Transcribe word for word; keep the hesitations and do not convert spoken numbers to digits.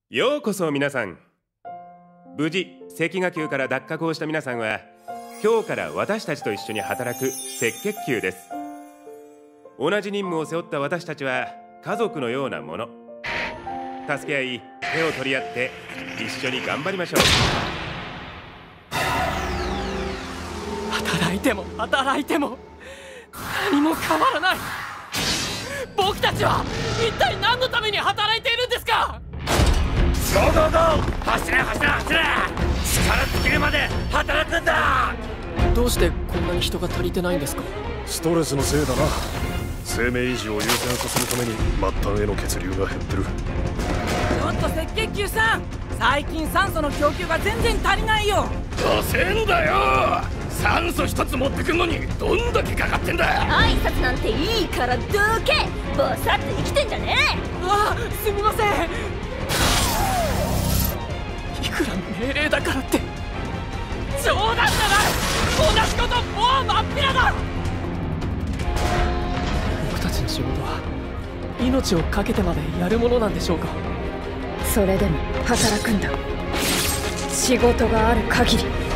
ようこそ皆さん。無事赤牙宮から脱却をした皆さんは、今日から私たちと一緒に働く赤血球です。同じ任務を背負った私たちは家族のようなもの。助け合い、手を取り合って一緒に頑張りましょう。 働いても働いても何も変わらない。僕たちは一体何のために働いているんですか？ ゴーゴーゴー、走れ走れ走れ、力尽きるまで働くんだ。 どうしてこんなに人が足りてないんですか？ ストレスのせいだな。生命維持を優先させるために末端への血流が減ってる。 ちょっと赤血球さん、最近酸素の供給が全然足りないよ。 どせんだよ。酸素一つ持ってくんのにどんだけかかってんだ。 挨拶なんていいからどけ。ぼさっと生きてんじゃねえ。 ああ、すみません。いくら命令だからって冗談じゃない。同じこともう真っ平だ。僕たちの仕事は命を懸けてまでやるものなんでしょうか？ それでも働くんだ。仕事がある限り。